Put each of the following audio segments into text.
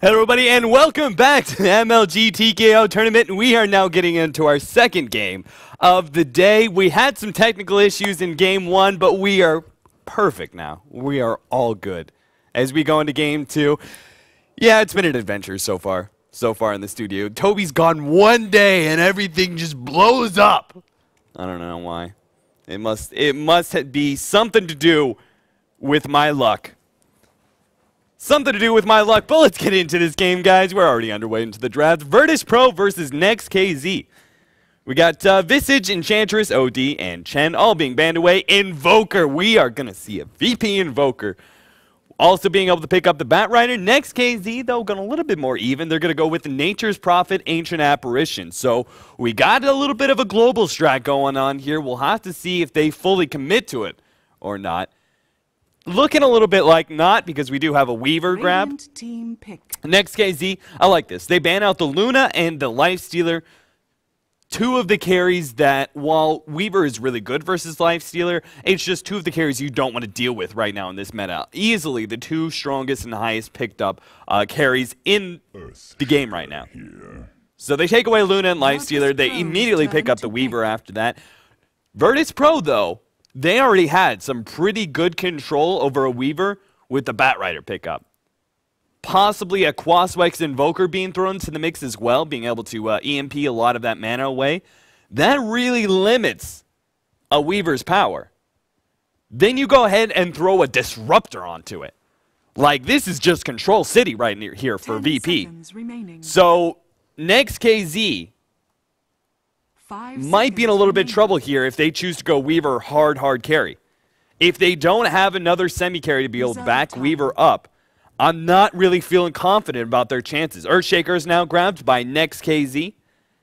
Hello everybody and welcome back to the MLG TKO tournament. We are now getting into our second game of the day. We had some technical issues in game one, but we are perfect now. We are all good as we go into game two. Yeah, it's been an adventure so far in the studio. Toby's gone one day and everything just blows up. I don't know why. It must be something to do with my luck. Something to do with my luck, but let's get into this game, guys. We're already underway into the draft. Virtus.Pro versus Next.kz. We got Visage, Enchantress, OD, and Chen all being banned away. Invoker, we are going to see a VP Invoker. Also being able to pick up the Batrider. Next.kz, though, going a little bit more even. They're going to go with Nature's Prophet, Ancient Apparition. So we got a little bit of a global strat going on here. We'll have to see if they fully commit to it or not. Looking a little bit like not, because we do have a Weaver grab. Team pick. Next.kz, I like this. They ban out the Luna and the Lifestealer. Two of the carries that, while Weaver is really good versus Lifestealer, it's just two of the carries you don't want to deal with right now in this meta. Easily the two strongest and highest picked up carries in the game right now. So they take away Luna and Lifestealer. They immediately pick up the Weaver after that. Virtus.Pro, though, they already had some pretty good control over a Weaver with the Batrider pickup. Possibly a Quaswex Invoker being thrown into the mix as well, being able to EMP a lot of that mana away. That really limits a Weaver's power. Then you go ahead and throw a Disruptor onto it. Like, this is just Control City right near here for VP. So, Next.kz might be in a little bit of trouble here if they choose to go Weaver hard carry. If they don't have another semi-carry to be able to back Weaver up, I'm not really feeling confident about their chances. Earthshaker is now grabbed by Next.kz.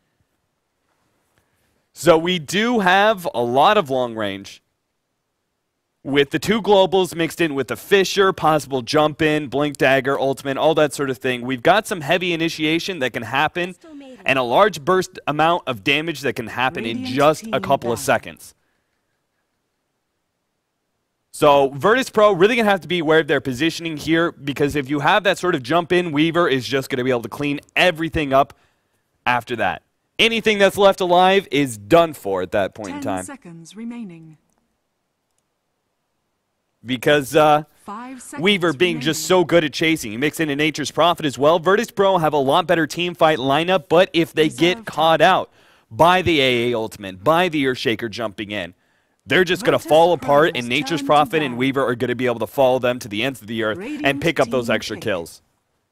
So we do have a lot of long range. With the two globals mixed in with the Fisher, possible jump in, Blink Dagger, Ultimate, all that sort of thing. We've got some heavy initiation that can happen and a large burst amount of damage that can happen in just a couple of seconds. So Virtus.Pro really going to have to be aware of their positioning here, because if you have that sort of jump in, Weaver is just going to be able to clean everything up after that. Anything that's left alive is done for at that point in time. 10 seconds remaining. Because Weaver being just so good at chasing. You mix in a Nature's Prophet as well. Virtus.Pro have a lot better team fight lineup, but if they get caught out by the AA Ultimate, by the Earthshaker jumping in, they're just going to fall apart, and Nature's Prophet and Weaver are going to be able to follow them to the ends of the earth and pick up those extra kills.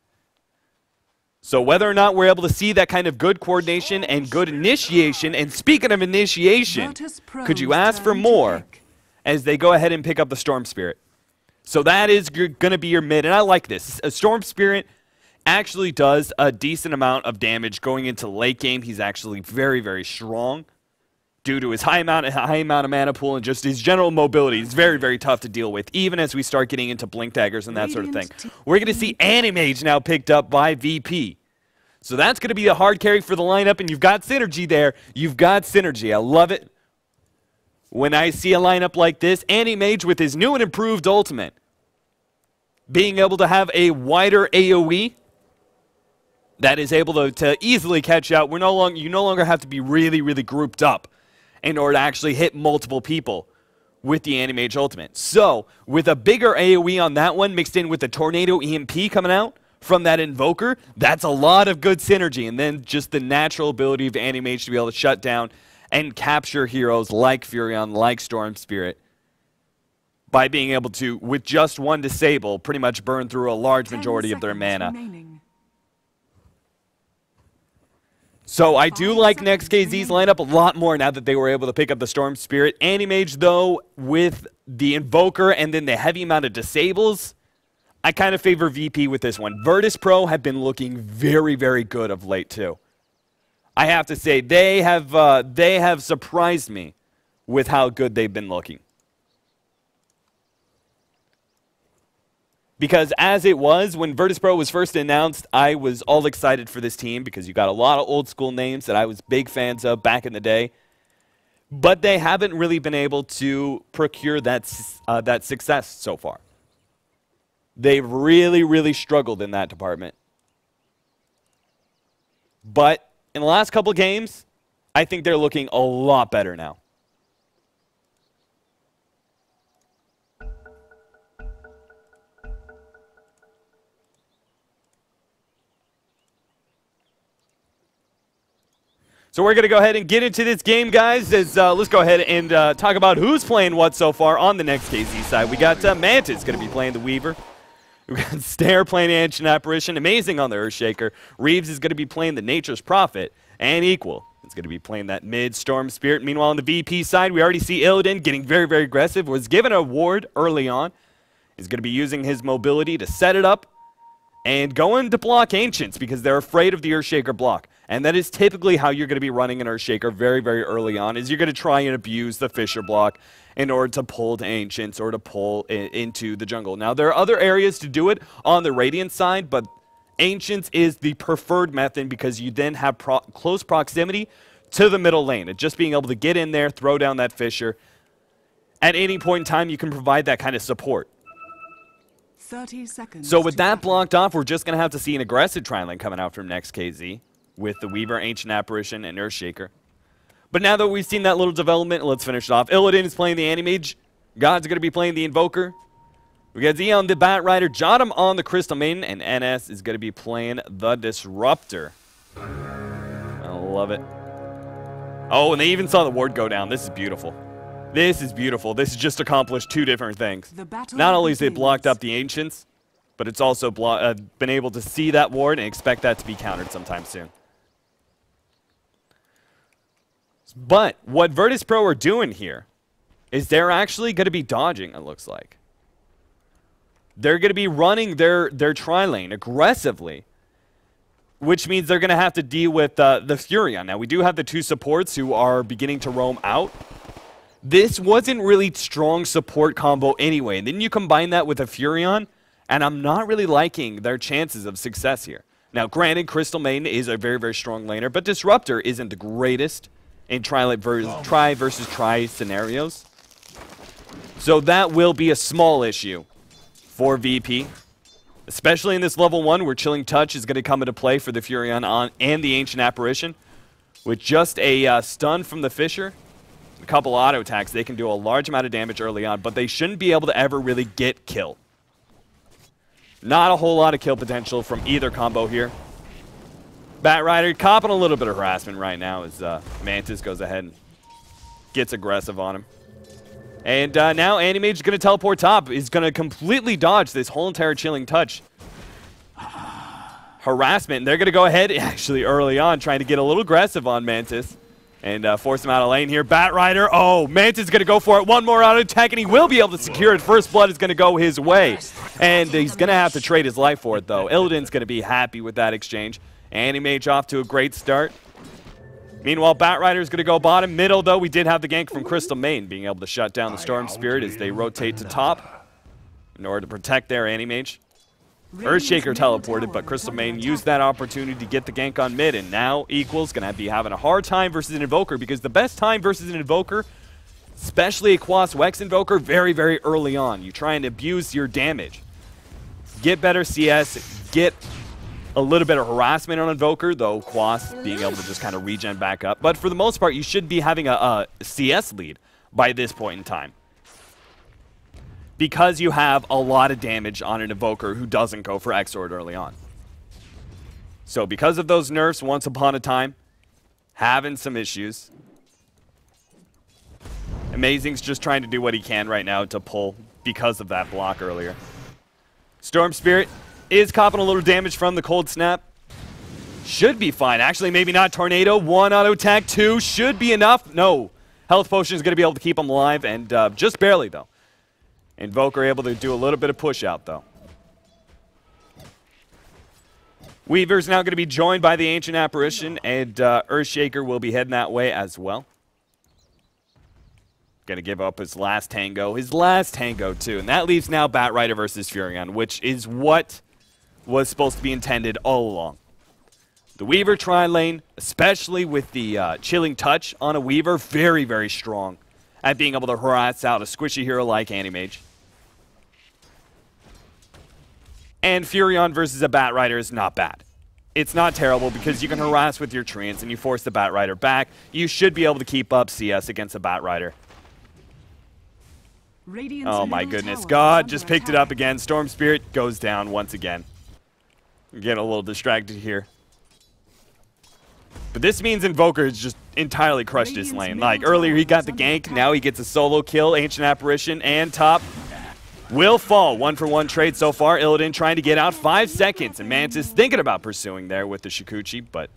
So whether or not we're able to see that kind of good coordination and good initiation, and speaking of initiation, could you ask for more as they go ahead and pick up the Storm Spirit? So that is going to be your mid, and I like this. A Storm Spirit actually does a decent amount of damage going into late game. He's actually very, very strong due to his high amount of mana pool and just his general mobility. It's very, very tough to deal with, even as we start getting into Blink Daggers and that sort of thing. We're going to see Animage now picked up by VP. So that's going to be a hard carry for the lineup, and you've got synergy there. You've got synergy. I love it when I see a lineup like this. Animage with his new and improved ultimate, being able to have a wider AoE that is able to easily catch out. You no longer have to be really, really grouped up in order to actually hit multiple people with the Animage ultimate. So with a bigger AoE on that one mixed in with the Tornado EMP coming out from that Invoker, that's a lot of good synergy. And then just the natural ability of Animage to be able to shut down and capture heroes like Furion, like Storm Spirit, by being able to, with just one disable, pretty much burn through a large majority of their mana. So I do like Next.kz's lineup a lot more now that they were able to pick up the Storm Spirit. Animage, though, with the Invoker and then the heavy amount of disables, I kind of favor VP with this one. Virtus.Pro have been looking very, very good of late, too. I have to say, they have surprised me with how good they've been looking. Because as it was, when Virtus.Pro was first announced, I was all excited for this team because you got a lot of old school names that I was big fans of back in the day. But they haven't really been able to procure that success so far. They've really, really struggled in that department. But in the last couple games, I think they're looking a lot better now. So we're going to go ahead and get into this game, guys. Let's go ahead and talk about who's playing what so far on the Next.kz side. We got Mantis going to be playing the Weaver. We got Stare playing the Ancient Apparition. Amazing on the Earthshaker. Reeves is going to be playing the Nature's Prophet. And Equal is going to be playing that mid Storm Spirit. Meanwhile, on the VP side, we already see Illidan getting very, very aggressive. Was given a ward early on. He's going to be using his mobility to set it up and going to block Ancients because they're afraid of the Earthshaker block. And that is typically how you're going to be running an Earthshaker very, very early on, is you're going to try and abuse the Fissure block in order to pull to Ancients or to pull into the jungle. Now, there are other areas to do it on the Radiant side, but Ancients is the preferred method because you then have close proximity to the middle lane. And just being able to get in there, throw down that Fissure. At any point in time, you can provide that kind of support. 30 seconds. So with that blocked off, we're just going to have to see an aggressive tri-lane coming out from Next.kz with the Weaver, Ancient Apparition, and Earthshaker. But now that we've seen that little development, let's finish it off. Illidan is playing the Animage. God's going to be playing the Invoker. We got Z on the Bat Rider, Jotum on the Crystal Maiden, and NS is going to be playing the Disruptor. I love it. Oh, and they even saw the ward go down. This is beautiful. This is beautiful. This has just accomplished two different things. Not only has it blocked up the Ancients, but it's also been able to see that ward and expect that to be countered sometime soon. But what Virtus.Pro are doing here is they're actually going to be dodging, it looks like. They're going to be running their tri-lane aggressively, which means they're going to have to deal with the Furion. Now, we do have the two supports who are beginning to roam out. This wasn't really strong support combo anyway. And then you combine that with a Furion, and I'm not really liking their chances of success here. Now, granted, Crystal Maiden is a very, very strong laner, but Disruptor isn't the greatest in try versus try scenarios. So that will be a small issue for VP, especially in this level 1 where Chilling Touch is going to come into play for the Furion and the Ancient Apparition. With just a stun from the Fissure, a couple auto attacks, they can do a large amount of damage early on, but they shouldn't be able to ever really get kill. Not a whole lot of kill potential from either combo here. Bat Rider copping a little bit of harassment right now as Mantis goes ahead and gets aggressive on him. And now Animage is going to teleport top. He's going to completely dodge this whole entire Chilling Touch harassment. And they're going to go ahead actually early on trying to get a little aggressive on Mantis and force him out of lane here. Bat Rider, oh, Mantis is going to go for it. One more auto attack and he will be able to secure it. First blood is going to go his way. And he's going to have to trade his life for it though. Illidan's going to be happy with that exchange. Animage off to a great start. Meanwhile, Bat Rider is going to go bottom. Middle, though, we did have the gank from Crystal Maiden being able to shut down the Storm Spirit as they rotate to top in order to protect their Animage. Earthshaker teleported, but Crystal Maiden used that opportunity to get the gank on mid, and now Equal's going to be having a hard time versus an Invoker because the best time versus an Invoker, especially a Quas Wex Invoker, very, very early on. You try and abuse your damage. Get better CS, get a little bit of harassment on Invoker, though Quas being able to just kind of regen back up. But for the most part, you should be having a CS lead by this point in time, because you have a lot of damage on an Invoker who doesn't go for Exort early on. So because of those nerfs, once upon a time, having some issues. Amazing's just trying to do what he can right now to pull because of that block earlier. Storm Spirit is copping a little damage from the Cold Snap. Should be fine. Actually, maybe not. Tornado, 1 auto attack, 2 should be enough. No. Health Potion is going to be able to keep him alive, and just barely, though. Invoker able to do a little bit of push out, though. Weaver's now going to be joined by the Ancient Apparition, and Earthshaker will be heading that way as well. Going to give up his last tango. His last tango, too. And that leaves now Bat Rider versus Furion, which is what was supposed to be intended all along. The Weaver tri-lane, especially with the Chilling Touch on a Weaver, very, very strong at being able to harass out a squishy hero like Animage. And Furion versus a Bat Rider is not bad. it's not terrible because you can harass with your treants and you force the Batrider back. You should be able to keep up CS against a Batrider. Oh my goodness, God just picked it up again. Storm Spirit goes down once again. I'm getting a little distracted here. But this means Invoker has just entirely crushed his lane. Like, earlier he got the gank, now he gets a solo kill. Ancient Apparition and top will fall. 1-for-1 trade so far. Illidan trying to get out 5 seconds. And Mantis thinking about pursuing there with the Shukuchi, but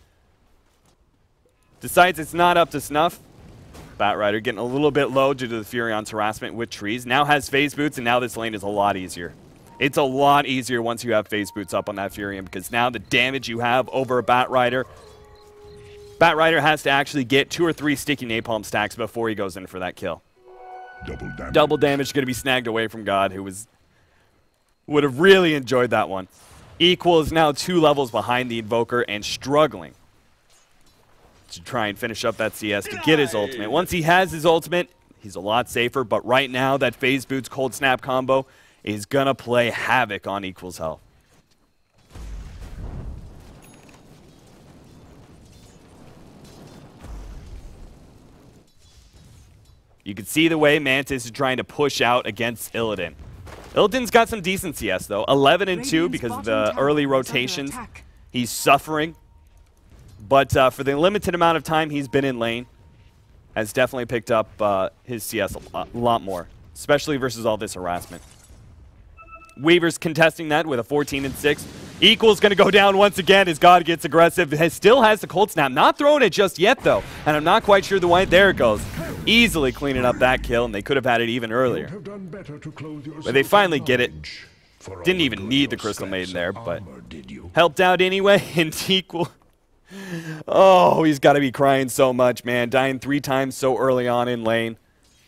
decides it's not up to snuff. Batrider getting a little bit low due to the Furion's harassment with trees. Now has phase boots, and now this lane is a lot easier. It's a lot easier once you have phase boots up on that Furion, because now the damage you have over a Batrider has to actually get 2 or 3 sticky napalm stacks before he goes in for that kill. Double damage going to be snagged away from God, who would have really enjoyed that one. Equal is now 2 levels behind the Invoker and struggling to try and finish up that CS to get his ultimate. Once he has his ultimate, he's a lot safer, but right now that phase boots cold snap combo is going to play havoc on Equal's health. You can see the way Mantis is trying to push out against Illidan. Illidan's got some decent CS though, 11-2 because of the early rotations. He's suffering. But for the limited amount of time he's been in lane, has definitely picked up his CS a lot more, especially versus all this harassment. Weaver's contesting that with a 14-6. Equal's going to go down once again as God gets aggressive. Still has the cold snap. Not throwing it just yet, though. And I'm not quite sure the why. There it goes. Easily cleaning up that kill, and they could have had it even earlier. But they finally get it. Didn't even need the Crystal Maiden there, but helped out anyway. And Equal... Oh, he's got to be crying so much, man. Dying 3 times so early on in lane.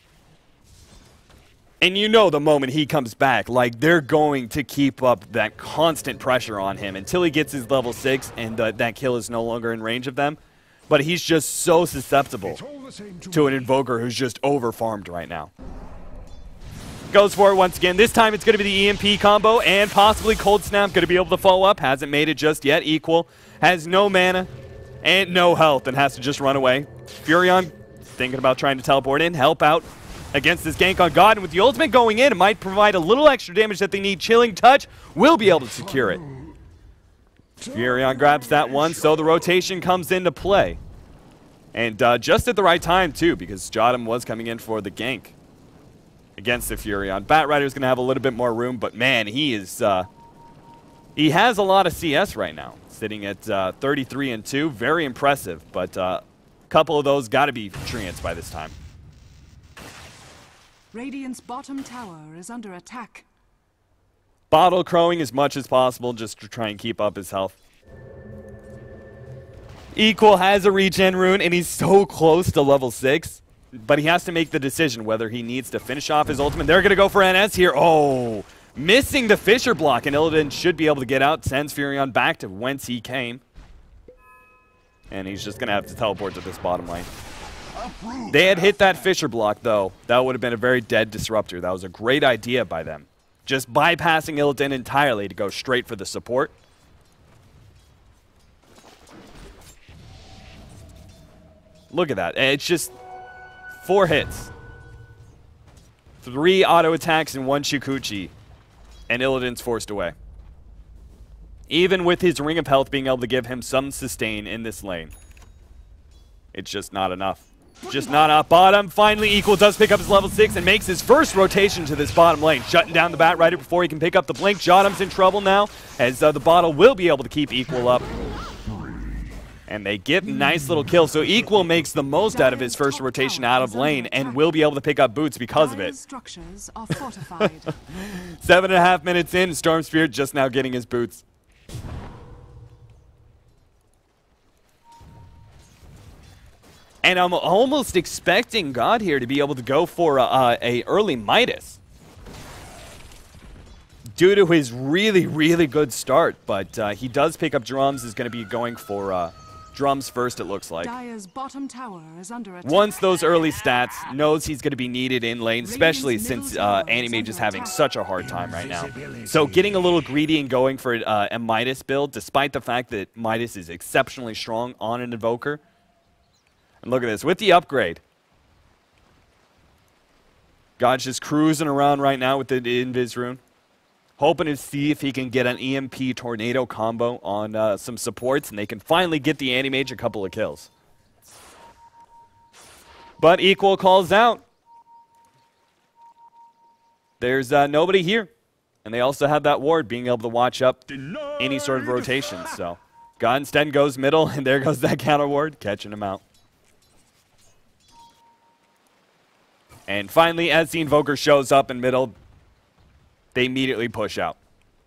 And you know the moment he comes back, like, they're going to keep up that constant pressure on him until he gets his level 6 and that kill is no longer in range of them. But he's just so susceptible to an Invoker who's just over-farmed right now. Goes for it once again. This time it's going to be the EMP combo and possibly Cold Snap going to be able to follow up. Hasn't made it just yet. Equal has no mana and no health and has to just run away. Furion thinking about trying to teleport in, help out against this gank on God. And with the ultimate going in, it might provide a little extra damage that they need. Chilling Touch will be able to secure it. Furion grabs that one, so the rotation comes into play. And just at the right time, too, because Jotum was coming in for the gank against the Furion. Batrider's going to have a little bit more room, but man, he has a lot of CS right now, sitting at 33-2. Very impressive, but a couple of those got to be treants by this time. Radiant's bottom tower is under attack. Bottle crowing as much as possible just to try and keep up his health. Equal has a regen rune, and he's so close to level 6. But he has to make the decision whether he needs to finish off his ultimate. They're going to go for NS here. Oh, missing the Fissure block, and Illidan should be able to get out. Sends Furion back to whence he came. And he's just going to have to teleport to this bottom lane. They had hit that Fissure block, though. That would have been a very dead disruptor. That was a great idea by them. Just bypassing Illidan entirely to go straight for the support. Look at that. It's just 4 hits. 3 auto attacks and 1 Shukuchi. And Illidan's forced away. Even with his Ring of Health being able to give him some sustain in this lane, it's just not enough. Just not up bottom. Finally, Equal does pick up his level 6 and makes his first rotation to this bottom lane, shutting down the Batrider before he can pick up the Blink. Jotum's in trouble now, as the bottle will be able to keep Equal up. And they get a nice little kill. So Equal makes the most out of his first rotation out of lane and will be able to pick up boots because of it. 7.5 minutes in, Storm Spirit just now getting his boots. And I'm almost expecting God here to be able to go for a early Midas due to his really, really good start. But he does pick up drums, is going to be going for drums first, it looks like. Dire's bottom tower is under attack. Once those early stats, knows he's going to be needed in lane, especially since Animage is having such a hard time right now. So getting a little greedy and going for a Midas build, despite the fact that Midas is exceptionally strong on an Invoker. And look at this, with the upgrade. God's just cruising around right now with the Invis rune. Hoping to see if he can get an EMP Tornado combo on some supports, and they can finally get the Animage a couple of kills. But Equal calls out. There's nobody here. And they also have that ward, being able to watch up any sort of rotation. So God instead goes middle, and there goes that counter ward, catching him out. And finally, as the Invoker shows up in middle, they immediately push out.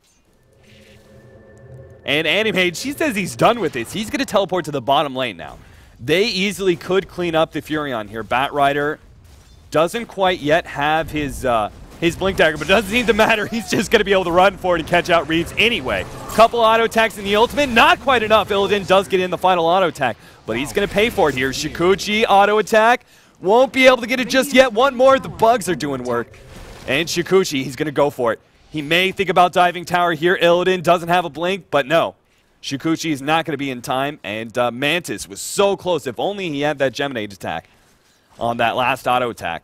And Animage, she says he's done with this. He's going to teleport to the bottom lane now. They easily could clean up the Furion here. Batrider doesn't quite yet have his Blink Dagger, but it doesn't seem to matter. He's just going to be able to run forward and catch out Reeves anyway. Couple auto attacks in the ultimate. Not quite enough. Illidan does get in the final auto attack, but he's going to pay for it here. Shikuchi auto attack. Won't be able to get it just yet. One more. The bugs are doing work. And Shikuchi, he's going to go for it. He may think about diving tower here. Illidan doesn't have a blink, but no. Shikuchi is not going to be in time, and Mantis was so close. If only he had that Geminate attack on that last auto attack.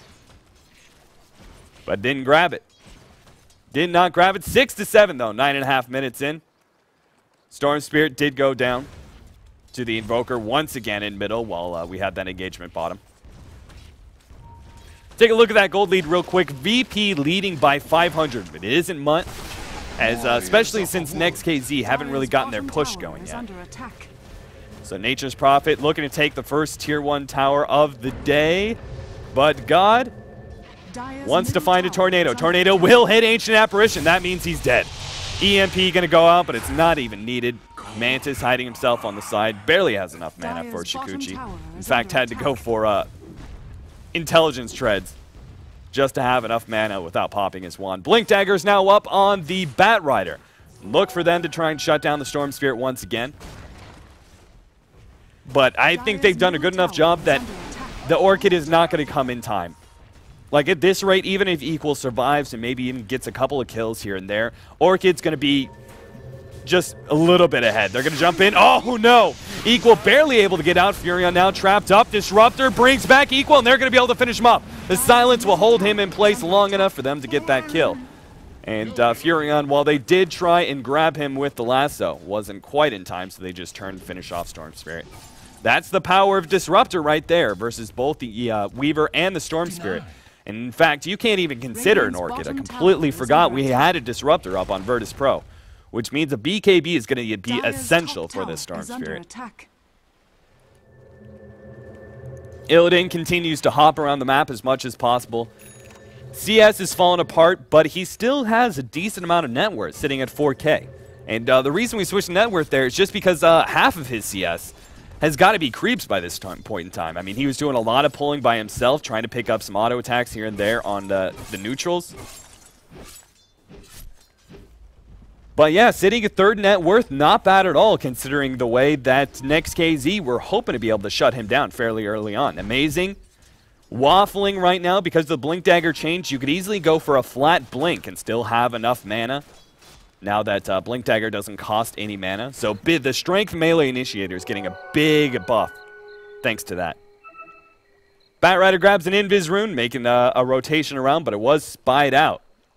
But didn't grab it. Did not grab it. 6-7, though. 9.5 minutes in. Storm Spirit did go down to the Invoker once again in middle while we had that engagement bottom. Take a look at that gold lead real quick. VP leading by 500, but it isn't much, as especially since Next.kz haven't really gotten their push going yet. So Nature's Prophet looking to take the first tier 1 tower of the day, but God wants to find a Tornado. Tornado will hit Ancient Apparition. That means he's dead. EMP going to go out, but it's not even needed. Mantis hiding himself on the side. Barely has enough mana for Shikuchi. In fact, had to go for Intelligence Treads just to have enough mana without popping his wand. Blink Dagger is now up on the Batrider. Look for them to try and shut down the Storm Spirit once again. But I think they've done a good enough job that the Orchid is not going to come in time. Like at this rate, even if Equal survives and maybe even gets a couple of kills here and there, Orchid's going to be just a little bit ahead. They're going to jump in. Oh, no. Equal barely able to get out. Furion now trapped up. Disruptor brings back Equal, and they're going to be able to finish him up. The silence will hold him in place long enough for them to get that kill. And Furion, while they did try and grab him with the lasso, wasn't quite in time, so they just turned to finish off Storm Spirit. That's the power of Disruptor right there versus both the Weaver and the Storm Spirit. And in fact, you can't even consider an Orchid. I completely forgot we had a Disruptor up on Virtus.Pro, which means a BKB is going to be essential for this Storm Spirit. Illidan continues to hop around the map as much as possible. CS is falling apart, but he still has a decent amount of net worth, sitting at 4K. And the reason we switched net worth there is just because half of his CS has got to be creeps by this point in time. I mean, he was doing a lot of pulling by himself, trying to pick up some auto attacks here and there on the neutrals. But yeah, sitting at third net worth, not bad at all, considering the way that Next.kz were hoping to be able to shut him down fairly early on. Amazing. Waffling right now because of the Blink Dagger change. You could easily go for a flat Blink and still have enough mana. Now that Blink Dagger doesn't cost any mana. So the Strength Melee Initiator is getting a big buff thanks to that. Batrider grabs an Invis rune, making a rotation around, but it was spied out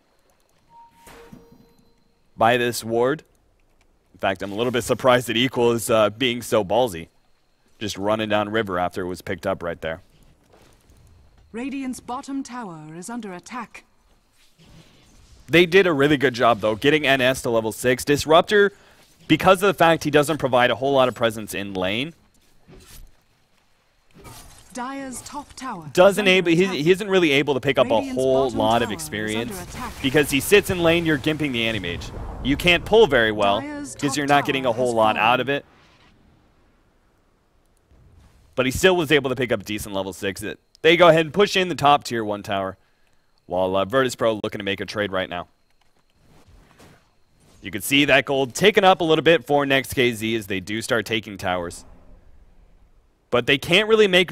by this ward. In fact, I'm a little bit surprised that Equal is being so ballsy. Just running down river after it was picked up right there. Radiant's bottom tower is under attack. They did a really good job, though, getting NS to level 6. Disruptor, because of the fact he doesn't provide a whole lot of presence in lane, Dire's top tower he isn't really able to pick up a whole lot of experience because he sits in lane, you're gimping the Animage. You can't pull very well because you're not getting a whole lot out of it. But he still was able to pick up a decent level 6. They go ahead and push in the top tier 1 tower while Virtus.Pro looking to make a trade right now. You can see that gold ticking up a little bit for Next.kz as they do start taking towers. But they can't really make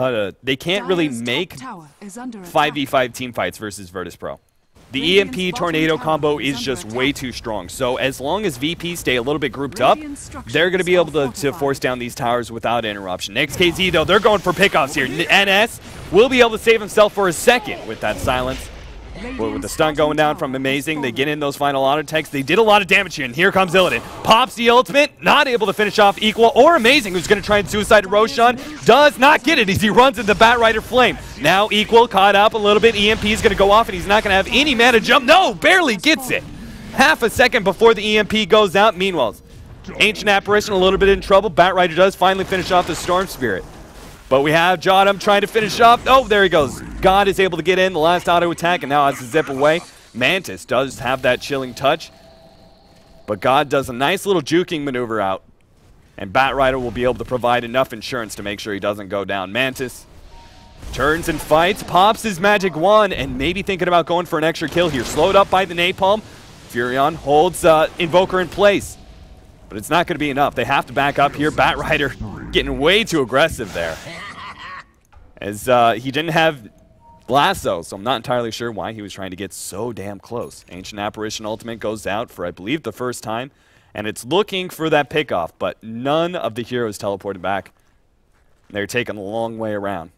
5v5 team fights versus Virtus.Pro. The EMP Tornado combo is just way too strong. So as long as VP stay a little bit grouped up, they're going to be able to force down these towers without interruption. Next.kz, though, they're going for pickoffs here. NS will be able to save himself for a second with that silence. But with the stun going down from Amazing, they get in those final auto techs. They did a lot of damage here, and here comes Illidan. Pops the ultimate, not able to finish off Equal or Amazing, who's going to try and suicide Roshan. Does not get it as he runs into Batrider Flame. Now Equal caught up a little bit. EMP is going to go off, and he's not going to have any mana jump. No, barely gets it. Half a second before the EMP goes out. Meanwhile, Ancient Apparition a little bit in trouble. Batrider does finally finish off the Storm Spirit. But we have joinDOTA trying to finish off. Oh, there he goes. God is able to get in the last auto attack and now has to zip away. Mantis does have that chilling touch. But God does a nice little juking maneuver out. And Batrider will be able to provide enough insurance to make sure he doesn't go down. Mantis turns and fights, pops his magic wand, and maybe thinking about going for an extra kill here. Slowed up by the napalm. Furion holds Invoker in place. But it's not going to be enough. They have to back up here. Batrider getting way too aggressive there. As he didn't have Lasso, so I'm not entirely sure why he was trying to get so damn close. Ancient Apparition ultimate goes out for, I believe, the first time. And it's looking for that pickoff, but none of the heroes teleported back. They're taking a long way around.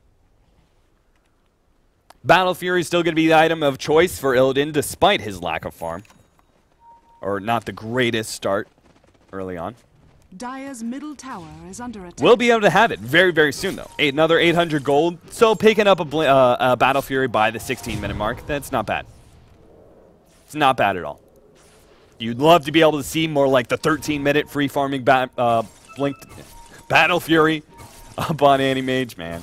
Battle Fury is still going to be the item of choice for Illidan, despite his lack of farm. Or not the greatest start early on. Dire's middle tower is under attack. We'll be able to have it very, very soon, though. Another 800 gold. So picking up a Battle Fury by the 16-minute mark, that's not bad. It's not bad at all. You'd love to be able to see more like the 13-minute free farming blinked Battle Fury up on Animage, man.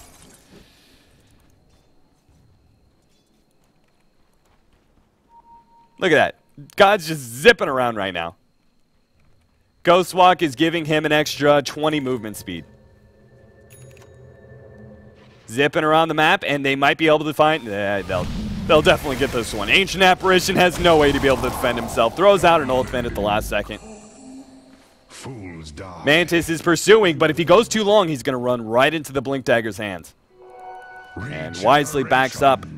Look at that. God's just zipping around right now. Ghostwalk is giving him an extra 20 movement speed. Zipping around the map, and they might be able to find... they'll definitely get this one. Ancient Apparition has no way to be able to defend himself. Throws out an ultimate at the last second. Fools die. Mantis is pursuing, but if he goes too long, he's going to run right into the Blink Dagger's hands. And wisely backs up.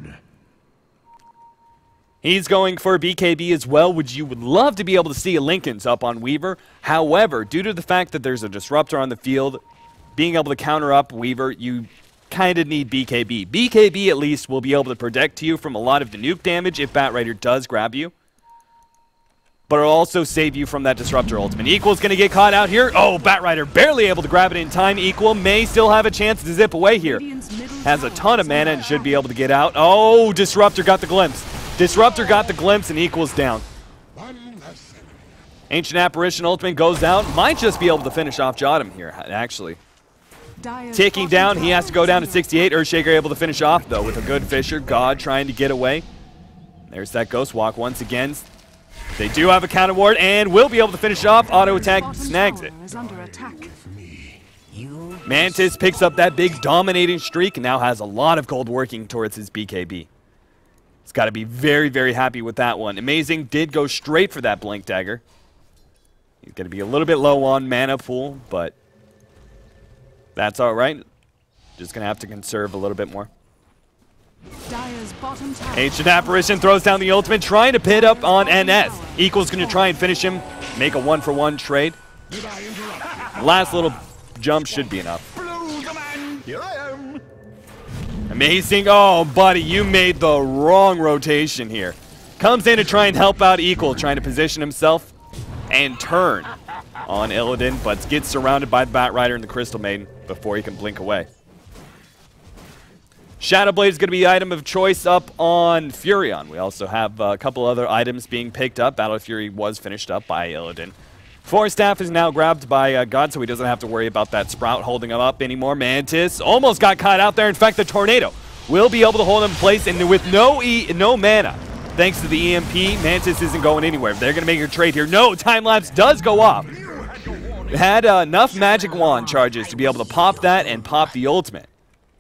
He's going for BKB as well, which you would love to be able to see a Linken's up on Weaver. However, due to the fact that there's a Disruptor on the field, being able to counter up Weaver, you kind of need BKB. BKB at least will be able to protect you from a lot of the nuke damage if Batrider does grab you. But it'll also save you from that Disruptor ultimate. Equal's going to get caught out here. Oh, Batrider barely able to grab it in time. Equal may still have a chance to zip away here. Has a ton of mana and should be able to get out. Oh, Disruptor got the glimpse. Disruptor got the glimpse and Equal's down. Ancient Apparition ultimate goes out. Might just be able to finish off joinDOTA here, actually. Ticking down, he has to go down to 68. Earthshaker able to finish off, though, with a good Fisher. God trying to get away. There's that Ghost Walk once again. They do have a counter ward and will be able to finish off. Auto attack snags it. Mantis picks up that big dominating streak and now has a lot of gold working towards his BKB. He's got to be very, very happy with that one. Amazing did go straight for that Blink Dagger. He's going to be a little bit low on mana pool, but that's all right. Just going to have to conserve a little bit more. Ancient Apparition throws down the ultimate, trying to pit up on NS. Equal's going to try and finish him, make a one-for-one trade. Last little jump should be enough. Here I am. Amazing. Oh, buddy, you made the wrong rotation here. Comes in to try and help out Equal, trying to position himself and turn on Illidan, but gets surrounded by the Batrider and the Crystal Maiden before he can blink away. Shadowblade is going to be the item of choice up on Furion. We also have a couple other items being picked up. Battle Fury was finished up by Illidan. Force Staff is now grabbed by God, so he doesn't have to worry about that Sprout holding him up anymore. Mantis almost got caught out there. In fact, the Tornado will be able to hold him in place, and with no mana, thanks to the EMP, Mantis isn't going anywhere. They're going to make a trade here. No, time-lapse does go off. Had enough Magic Wand charges to be able to pop that and pop the ultimate.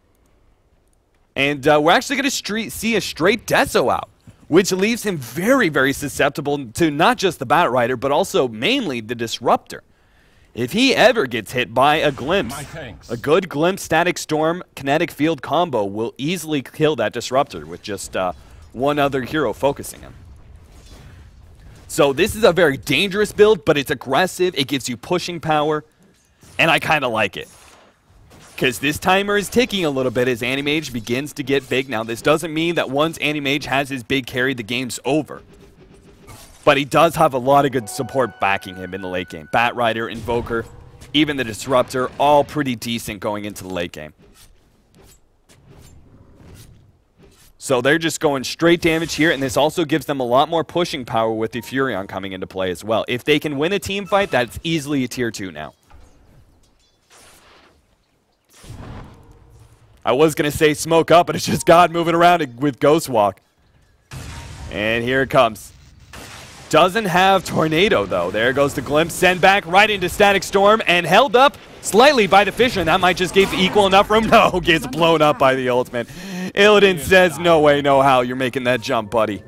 And we're actually going to see a straight Deso out, which leaves him very, very susceptible to not just the Batrider, but also mainly the Disruptor. If he ever gets hit by a glimpse, a good glimpse static storm kinetic field combo will easily kill that disruptor with just one other hero focusing him. So this is a very dangerous build, but it's aggressive. It gives you pushing power, and I kind of like it. Because this timer is ticking a little bit as Animage begins to get big. Now, this doesn't mean that once Animage has his big carry, the game's over. But he does have a lot of good support backing him in the late game. Batrider, Invoker, even the Disruptor, all pretty decent going into the late game. So they're just going straight damage here, and this also gives them a lot more pushing power with the Furion coming into play as well. If they can win a team fight, that's easily a tier 2 now. I was going to say smoke up, but it's just God moving around with Ghost Walk. And here it comes. Doesn't have Tornado, though. There goes the Glimpse. Send back right into Static Storm and held up slightly by the Fisher. And that might just give equal enough room. No, gets blown up by the ultimate. Illidan says, no way, no how. You're making that jump, buddy.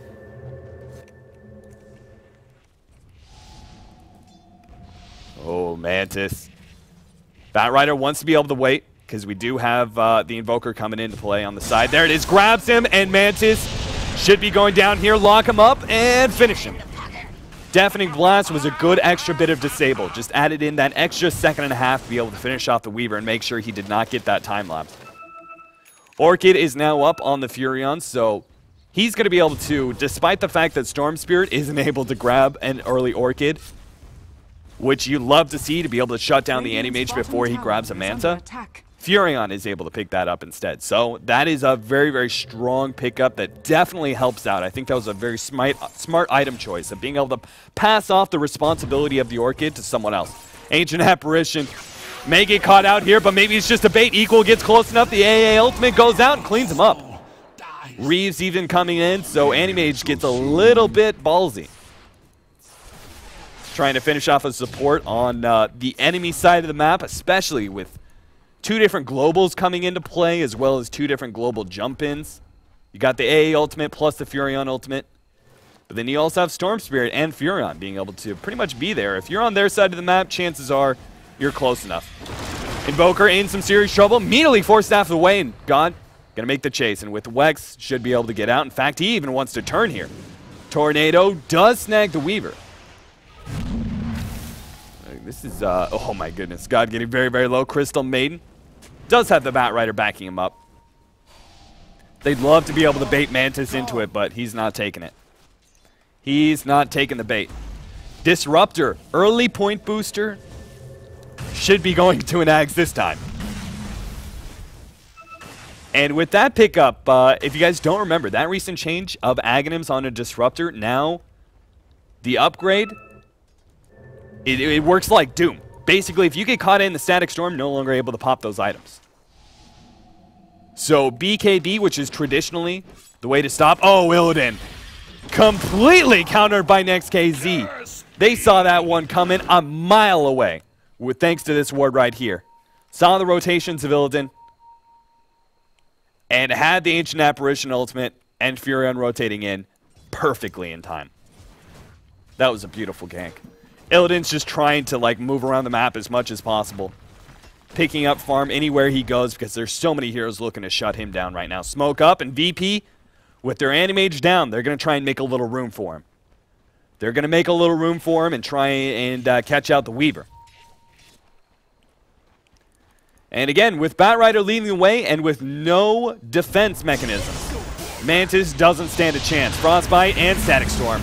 Oh, Mantis. Batrider wants to be able to wait, because we do have the Invoker coming into play on the side. There it is. Grabs him, and Mantis should be going down here. Lock him up and finish him. Deafening Blast was a good extra bit of disable. Just added in that extra second and a half to be able to finish off the Weaver and make sure he did not get that time lapse. Orchid is now up on the Furion, so he's going to be able to, despite the fact that Storm Spirit isn't able to grab an early Orchid, which you love to see to be able to shut down the Animage before he grabs a Manta, Furion is able to pick that up instead. So that is a very, very strong pickup that definitely helps out. I think that was a very smart item choice of being able to pass off the responsibility of the Orchid to someone else. Ancient Apparition may get caught out here, but maybe it's just a bait. Equal gets close enough. The AA ultimate goes out and cleans him up. Reeves even coming in, so Animage gets a little bit ballsy. Trying to finish off a support on the enemy side of the map, especially with 2 different globals coming into play, as well as 2 different global jump-ins. You got the AA ultimate plus the Furion ultimate. But then you also have Storm Spirit and Furion being able to pretty much be there. If you're on their side of the map, chances are you're close enough. Invoker in some serious trouble. Immediately Force Staff away, and God gonna make the chase. And with Wex, should be able to get out. In fact, he even wants to turn here. Tornado does snag the Weaver. This is, oh my goodness. God getting very, very low. Crystal Maiden does have the Batrider backing him up. They'd love to be able to bait Mantis into it, but he's not taking it. He's not taking the bait. Disruptor, early point booster, should be going to an Ags this time. And with that pickup, if you guys don't remember, that recent change of Aghanims on a Disruptor, now the upgrade, it works like Doom. Basically, if you get caught in the Static Storm, no longer able to pop those items. So BKB, which is traditionally the way to stop. Oh, Illidan. Completely countered by Next.kz. They saw that one coming a mile away, thanks to this ward right here. Saw the rotations of Illidan, and had the Ancient Apparition ultimate and Furion rotating in perfectly in time. That was a beautiful gank. Illidan's just trying to like move around the map as much as possible. Picking up farm anywhere he goes because there's so many heroes looking to shut him down right now. Smoke up, and VP, with their Animage down, they're going to try and make a little room for him. They're going to make a little room for him and try and catch out the Weaver. And again, with Batrider leading the way and with no defense mechanisms, Mantis doesn't stand a chance. Frostbite and Static Storm.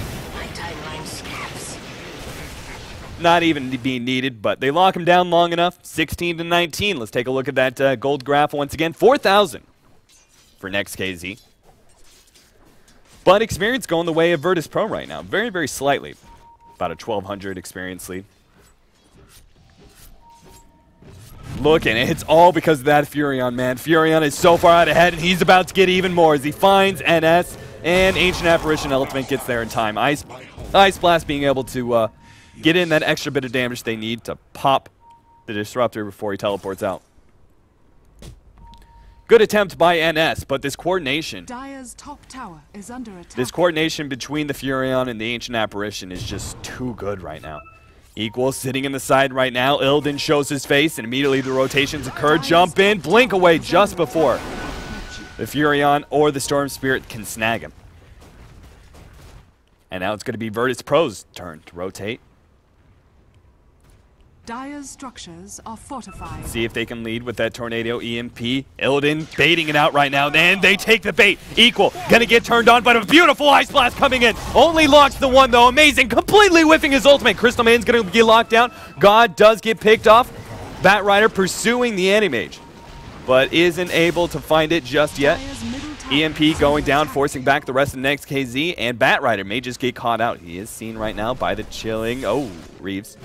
Not even being needed, but they lock him down long enough. 16 to 19. Let's take a look at that gold graph once again. 4,000 for Next.kz. But experience going the way of Virtus.Pro right now. Very, very slightly. About a 1,200 experience lead. Look, and it's all because of that Furion, man. Furion is so far out ahead, and he's about to get even more as he finds NS, and Ancient Apparition ultimate gets there in time. Ice Blast being able to get in that extra bit of damage they need to pop the Disruptor before he teleports out. Good attempt by NS, but this coordination. Dire's top tower is under attack. This coordination between the Furion and the Ancient Apparition is just too good right now. Equal sitting in the side right now. Illidan shows his face, and immediately the rotations occur. Jump in, blink away just before the Furion or the Storm Spirit can snag him. And now it's going to be Virtus.Pro's turn to rotate. Dire's structures are fortified. See if they can lead with that Tornado EMP. Illidan baiting it out right now. And they take the bait. Equal gonna get turned on, but a beautiful Ice Blast coming in. Only locks the one though. Amazing. Completely whiffing his ultimate. Crystal Man's gonna get locked down. God does get picked off. Batrider pursuing the Animage, but isn't able to find it just yet. EMP going down, forcing back the rest of Next.kz, and Batrider may just get caught out. He is seen right now by the chilling. Oh, Reeves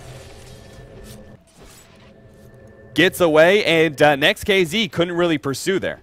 gets away, and Next.kz couldn't really pursue there.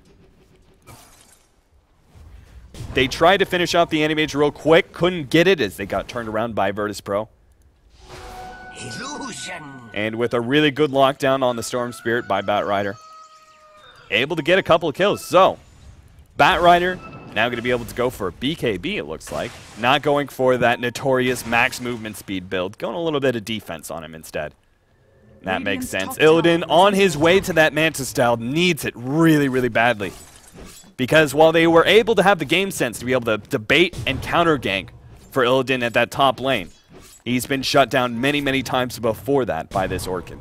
They tried to finish off the Animage real quick, couldn't get it as they got turned around by Virtus.Pro. Illusion. And with a really good lockdown on the Storm Spirit by Batrider, able to get a couple of kills. So, Batrider now going to be able to go for a BKB, it looks like. Not going for that notorious max movement speed build, going a little bit of defense on him instead. That makes sense. Illidan, on his way to that Mantis style, needs it really, really badly. Because while they were able to have the game sense to be able to debate and counter gank for Illidan at that top lane, he's been shut down many, many times before that by this Orchid.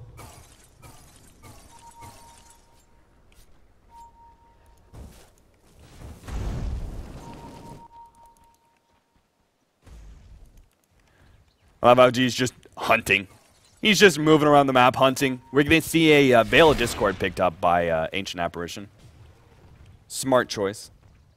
MLG's just hunting. He's just moving around the map hunting. We're going to see a Veil of Discord picked up by Ancient Apparition. Smart choice.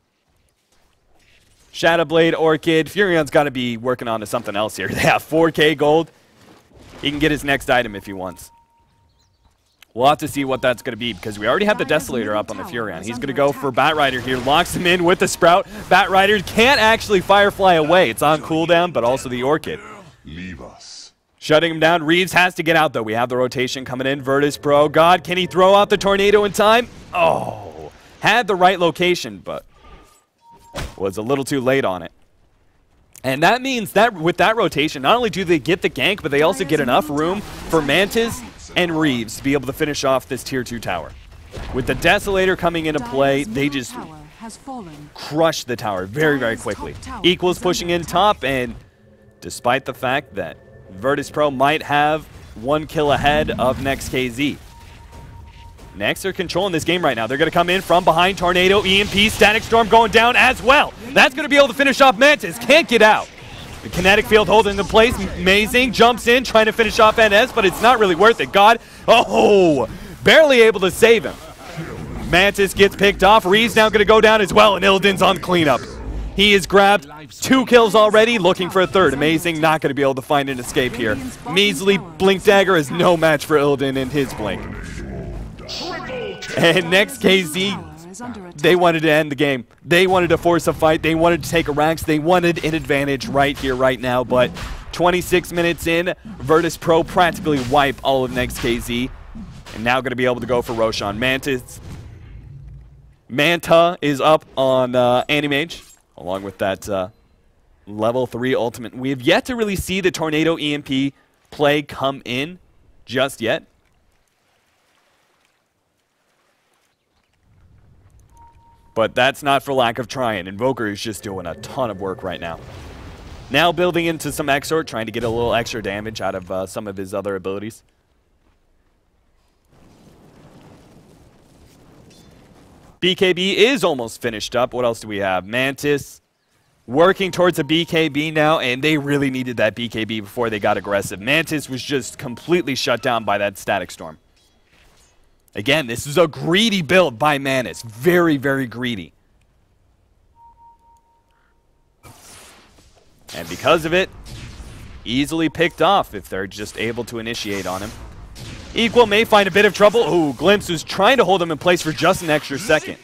Shadowblade, Orchid. Furion's got to be working on to something else here. They have 4K gold. He can get his next item if he wants. We'll have to see what that's going to be because we already have the Desolator up on the Furion. He's going to go for Batrider here. Locks him in with the Sprout. Batrider can't actually Firefly away. It's on cooldown, but also the Orchid. Leave us. Shutting him down. Reeves has to get out, though. We have the rotation coming in. Virtus.Pro. God, can he throw out the Tornado in time? Oh, had the right location, but was a little too late on it. And that means that with that rotation, not only do they get the gank, but they also get enough room for Mantis and Reeves to be able to finish off this Tier 2 tower. With the Desolator coming into play, they just crush the tower very, very quickly. Equals pushing in top, and despite the fact that Virtus.Pro might have 1 kill ahead of Next.kz. Next are controlling this game right now. They're going to come in from behind. Tornado, EMP, Static Storm going down as well. That's going to be able to finish off Mantis. Can't get out. The kinetic field holding in place. Amazing. Jumps in, trying to finish off NS, but it's not really worth it. God, oh, barely able to save him. Mantis gets picked off. Reeves now going to go down as well, and Illidan's on cleanup. He has grabbed 2 kills already, looking for a third. Amazing, not going to be able to find an escape here. Measly Blink Dagger is no match for Illidan in his Blink. And Next.kz, they wanted to end the game. They wanted to force a fight. They wanted to take a Rax. They wanted an advantage right here, right now. But 26 minutes in, Virtus.Pro practically wipe all of Next.kz. And now going to be able to go for Roshan. Manta is up on Animage, along with that level 3 ultimate. We have yet to really see the Tornado EMP play come in just yet. But that's not for lack of trying. Invoker is just doing a ton of work right now. Now building into some Exort, trying to get a little extra damage out of some of his other abilities. BKB is almost finished up. What else do we have? Mantis working towards a BKB now, and they really needed that BKB before they got aggressive. Mantis was just completely shut down by that Static Storm. Again, this is a greedy build by Mantis. Very, very greedy. And because of it, easily picked off if they're just able to initiate on him. Equal may find a bit of trouble. Ooh, Glimpse was trying to hold him in place for just an extra second.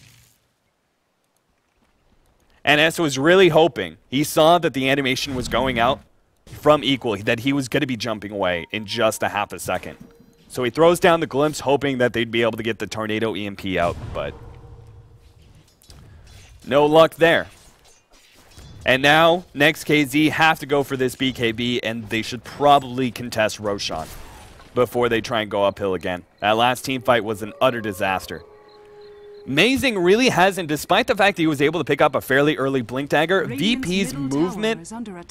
And S was really hoping. He saw that the animation was going out from Equal, that he was going to be jumping away in just a half a second. So he throws down the Glimpse, hoping that they'd be able to get the Tornado EMP out, but no luck there. And now, Next.kz have to go for this BKB, and they should probably contest Roshan before they try and go uphill again. That last team fight was an utter disaster. Amazing really hasn't, despite the fact that he was able to pick up a fairly early Blink Dagger, VP's movement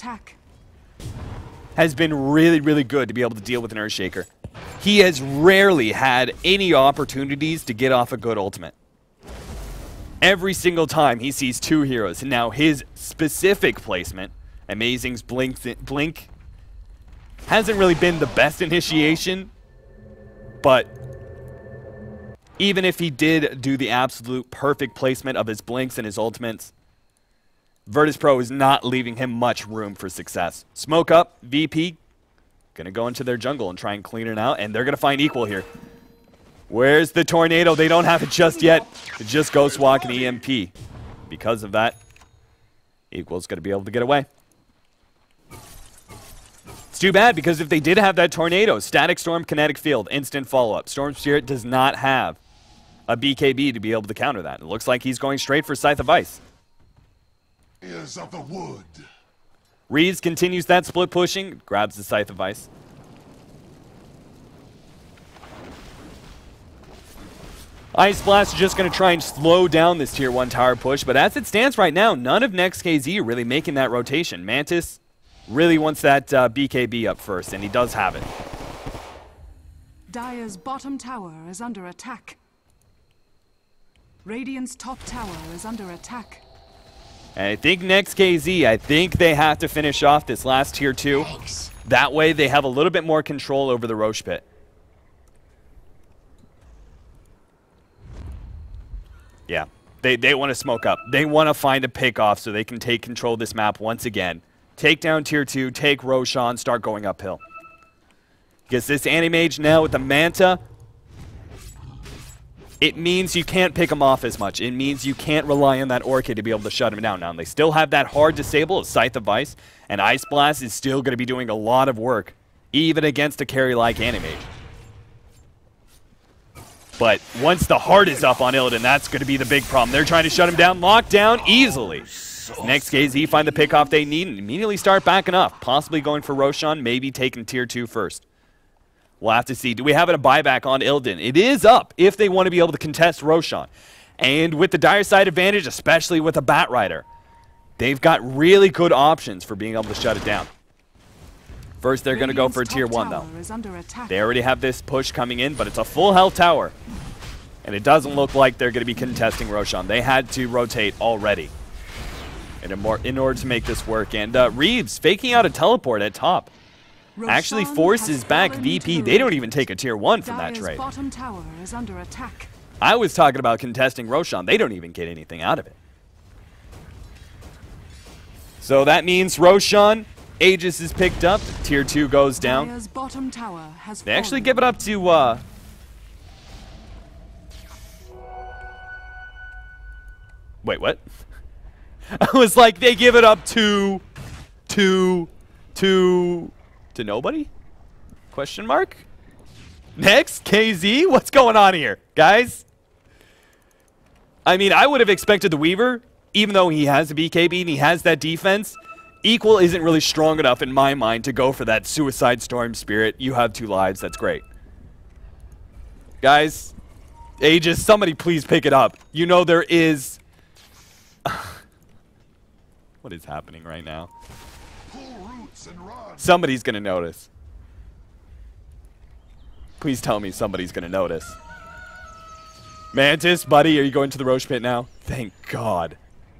has been really, really good to be able to deal with an Earthshaker. He has rarely had any opportunities to get off a good ultimate. Every single time he sees two heroes, and now his specific placement, Amazing's Blink hasn't really been the best initiation, but even if he did do the absolute perfect placement of his Blinks and his ultimates, Virtus.Pro is not leaving him much room for success. Smoke up, VP, gonna go into their jungle and try and clean it out, and they're gonna find equal here. Where's the tornado? They don't have it just yet. It just Ghost Walk and EMP. Because of that, Equal's going to be able to get away. It's too bad, because if they did have that tornado, Static Storm, Kinetic Field, instant follow-up. Storm Spirit does not have a BKB to be able to counter that. It looks like he's going straight for Scythe of Ice. Ears of the wood. Reeves continues that split pushing, grabs the Scythe of Ice. Ice Blast is just going to try and slow down this Tier 1 tower push, but as it stands right now, none of Next.kz really making that rotation. Mantis really wants that BKB up first, and he does have it. Dire's bottom tower is under attack. Radiant's top tower is under attack. And I think Next.kz, I think they have to finish off this last Tier 2. Thanks. That way they have a little bit more control over the Roche Pit. Yeah, they want to smoke up. They want to find a pick off so they can take control of this map once again. Take down Tier 2, take Roshan, start going uphill. Because this Animage now with the Manta, it means you can't pick him off as much. It means you can't rely on that Orchid to be able to shut him down. Now, they still have that hard disable of Scythe of Ice, and Ice Blast is still going to be doing a lot of work, even against a carry like Animage. But once the heart is up on Illidan, that's going to be the big problem. They're trying to shut him down, lock down easily. Next.kz find the pickoff they need and immediately start backing up. Possibly going for Roshan, maybe taking Tier 2 first. We'll have to see. Do we have a buyback on Illidan? It is up if they want to be able to contest Roshan. And with the dire side advantage, especially with a Bat Rider, they've got really good options for being able to shut it down. First, they're going to go for a Tier 1, though. They already have this push coming in, but it's a full health tower. And it doesn't look like they're going to be contesting Roshan. They had to rotate already in order to make this work. And Reeves faking out a teleport at top. Actually forces back VP. They don't even take a Tier 1 from that trade. Bottom tower is under attack. I was talking about contesting Roshan. They don't even get anything out of it. So that means Roshan, Aegis is picked up. Tier 2 goes down. Dire's bottom tower has They actually fallen. give it up to... Wait, what? I was like, they give it up to nobody? Question mark? Next.kz? What's going on here, guys? I mean, I would have expected the Weaver, even though he has a BKB and he has that defense, Equal isn't really strong enough in my mind to go for that Suicide Storm Spirit. You have 2 lives, that's great. Guys, Aegis, somebody please pick it up. You know there is... What is happening right now? Somebody's going to notice. Please tell me somebody's going to notice. Mantis, buddy, are you going to the Roche Pit now? Thank God.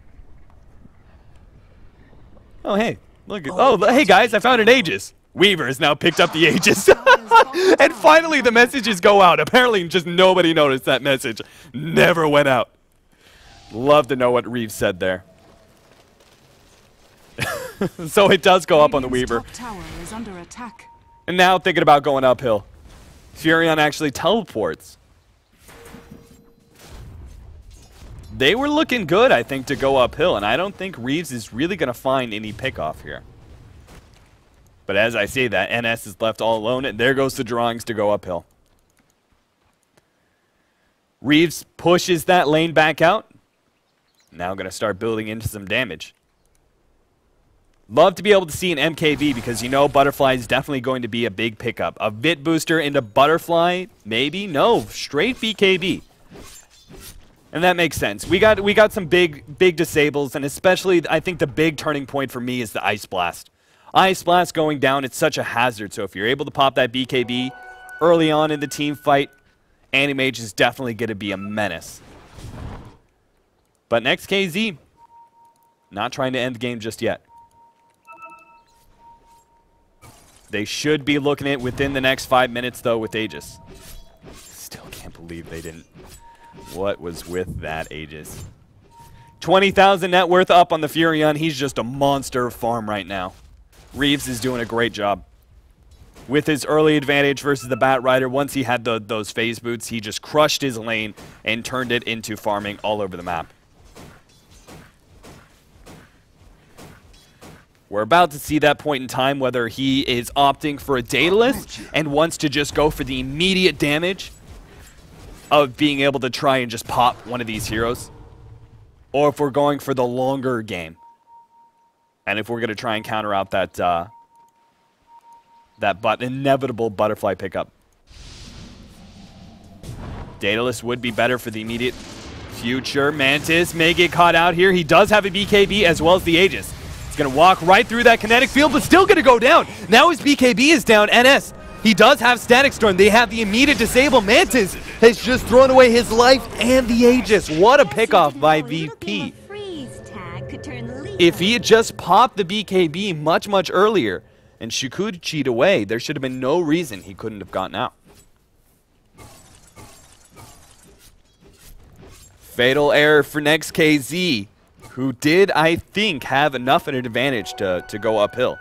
Oh, hey. Look at, hey, guys, I found an Aegis. Weaver has now picked up the Aegis. And finally the messages go out. Apparently just nobody noticed that message. Never went out. Love to know what Reeves said there. So it does go up on the Weaver. Top tower is under attack. And now thinking about going uphill. Furion actually teleports. They were looking good, I think, to go uphill, and I don't think Reeves is really going to find any pickoff here. But as I say that, NS is left all alone, and there goes the drawings to go uphill. Reeves pushes that lane back out. Now going to start building into some damage. Love to be able to see an MKV because you know Butterfly is definitely going to be a big pickup. A Vit booster into Butterfly, maybe? No, straight BKB. And that makes sense. We got some big disables, and especially I think the big turning point for me is the Ice Blast. Ice Blast going down, it's such a hazard. So if you're able to pop that BKB early on in the team fight, Animage is definitely going to be a menace. But Next.kz, not trying to end the game just yet. They should be looking at it within the next 5 minutes, though, with Aegis. Still can't believe they didn't. What was with that Aegis? 20,000 net worth up on the Furion. He's just a monster of farm right now. Reeves is doing a great job. With his early advantage versus the Bat Rider, once he had those phase boots, he just crushed his lane and turned it into farming all over the map. We're about to see that point in time, whether he is opting for a Daedalus and wants to just go for the immediate damage of being able to try and just pop one of these heroes, or if we're going for the longer game. And if we're going to try and counter out that inevitable Butterfly pickup. Daedalus would be better for the immediate future. Mantis may get caught out here. He does have a BKB as well as the Aegis. He's going to walk right through that kinetic field, but still going to go down. Now his BKB is down. NS, he does have Static Storm. They have the immediate disable. Mantis has just thrown away his life and the Aegis. What a pickoff by VP. If he had just popped the BKB much earlier and Shukuchi'd away, there should have been no reason he couldn't have gotten out. Fatal error for Next.kz, who did, I think, have enough of an advantage to go uphill.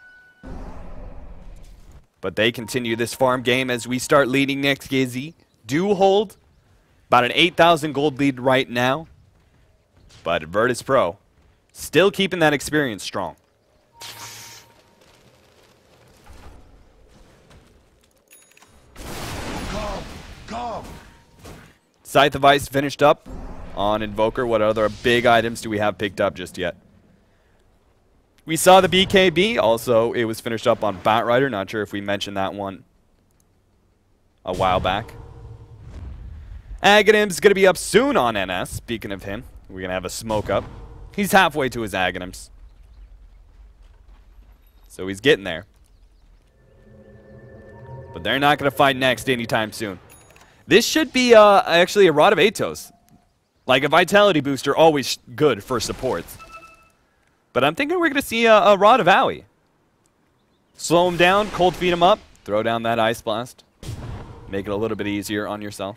But they continue this farm game as we start leading. Next.kz do hold about an 8,000 gold lead right now. But Virtus.Pro still keeping that experience strong. Come. Scythe of Ice finished up on Invoker. What other big items do we have picked up just yet? We saw the BKB. Also, it was finished up on Bat Rider. Not sure if we mentioned that one a while back. Aghanim's going to be up soon on NS. Speaking of him, we're going to have a smoke up. He's halfway to his Aghanims. So he's getting there. But they're not going to fight Next anytime soon. This should be actually a Rod of Atos. Like a Vitality booster, always good for supports. But I'm thinking we're going to see a Rod of Owie. Slow him down, cold feed him up, throw down that Ice Blast. Make it a little bit easier on yourself.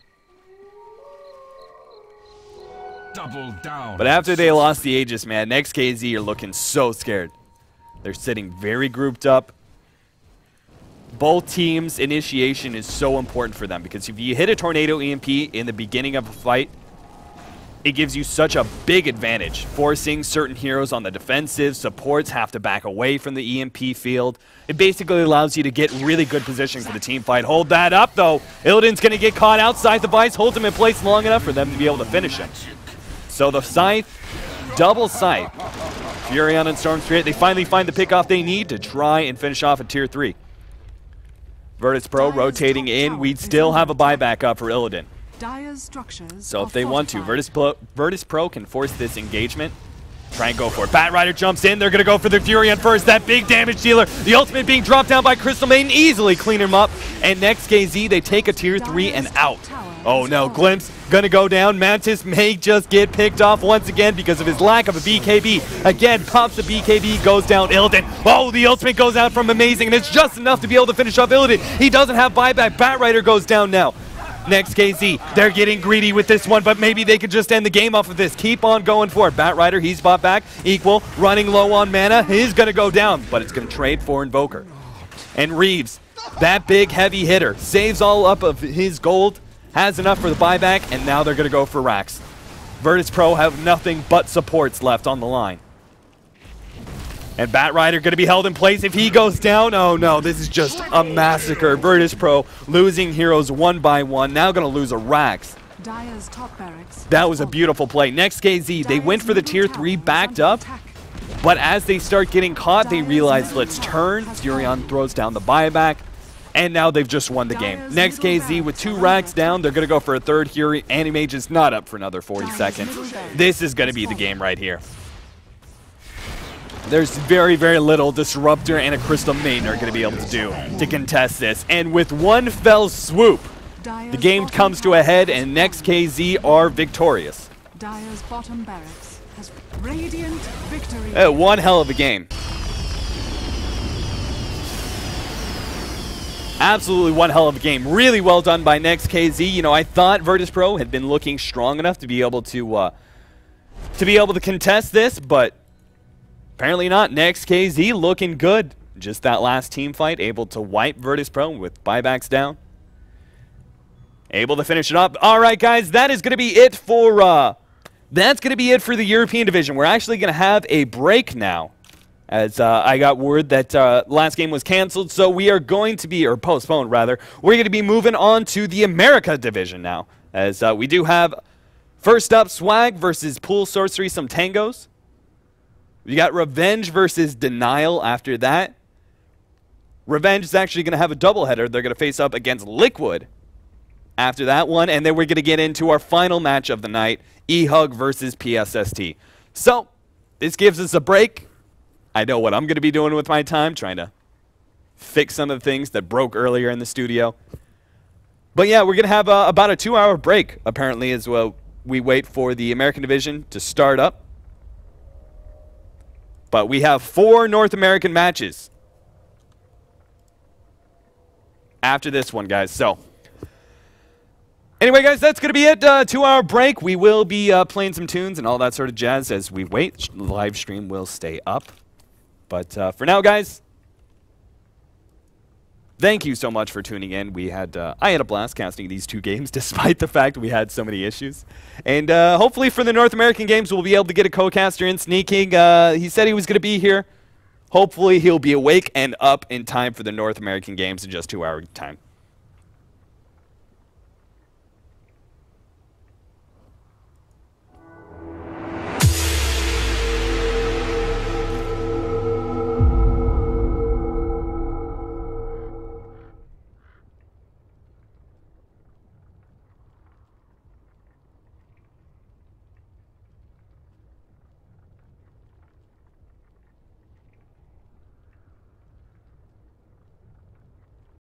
Double down. But after they lost the Aegis, man, Next.kz are looking so scared. They're sitting very grouped up. Both teams' initiation is so important for them because if you hit a Tornado EMP in the beginning of a fight, it gives you such a big advantage, forcing certain heroes on the defensive. Supports have to back away from the EMP field. It basically allows you to get really good position for the team fight. Hold that up, though. Illidan's going to get caught outside the Vice, holds him in place long enough for them to be able to finish him. So the Scythe, double Scythe. Furion and Storm Spirit, they finally find the pickoff they need to try and finish off at Tier 3. Virtus.Pro rotating in. We'd still have a buyback up for Illidan. So if they want to, Virtus.Pro can force this engagement. Try and go for it. Bat Rider jumps in. They're going to go for the Furion first. That big damage dealer. The ultimate being dropped down by Crystal Maiden. Easily clean him up. And Next.kz, they take a Tier 3 and out. Oh no, Glimpse gonna go down. Mantis may just get picked off once again because of his lack of a BKB. Again, pops the BKB, goes down Illidan. Oh, the ultimate goes out from Amazing, and it's just enough to be able to finish off Illidan. He doesn't have buyback. Bat Rider goes down now. Next.kz, they're getting greedy with this one, but maybe they could just end the game off of this. Keep on going for it. Bat Rider, he's bought back. Equal, running low on mana. He's gonna go down, but it's gonna trade for Invoker. And Reeves, that big heavy hitter, saves all up of his gold, has enough for the buyback, and now they're going to go for racks. Virtus.Pro have nothing but supports left on the line. And Bat Rider going to be held in place if he goes down. Oh no, this is just a massacre. Virtus.Pro losing heroes one by one, now going to lose a racks. That was a beautiful play. Next.kz, they went for the Tier 3, backed up, But as they start getting caught, they realize, let's turn. Furion throws down the buyback. And now they've just won the game. Next.kz with 2 racks down. They're going to go for a third here. Animage is not up for another 40 seconds. This is going to be the game right here. There's very, very little Disruptor and a Crystal Maiden are going to be able to do to contest this. And with one fell swoop, the game comes to a head and Next.kz are victorious. Dire's bottom barracks has radiant victory. One hell of a game. Absolutely one hell of a game. Really well done by Next.kz. You know, I thought Virtus.Pro had been looking strong enough to be able to contest this, but apparently not. Next.kz looking good. Just that last team fight, able to wipe Virtus.Pro with buybacks down. Able to finish it up. All right, guys, that is going to be it for the European division. We're actually going to have a break now, as I got word that last game was canceled, so we are going to be, or postponed rather, we're going to be moving on to the America division now, as we do have, first up, Swag versus Pool Sorcery, some tangos. We got Revenge versus Denial after that. Revenge is actually going to have a doubleheader. They're going to face up against Liquid after that one, and then we're going to get into our final match of the night, E-Hug versus PSST. So, this gives us a break. I know what I'm going to be doing with my time, trying to fix some of the things that broke earlier in the studio. But yeah, we're going to have about a 2-hour break, apparently, as well. We wait for the American division to start up. But we have 4 North American matches after this one, guys. So, anyway, guys, that's going to be it. 2-hour break. We will be playing some tunes and all that sort of jazz as we wait. The live stream will stay up. But for now, guys, thank you so much for tuning in. I had a blast casting these 2 games, despite the fact we had so many issues. And hopefully for the North American games, we'll be able to get a co-caster in sneaking. He said he was going to be here. Hopefully he'll be awake and up in time for the North American games in just 2 hour time.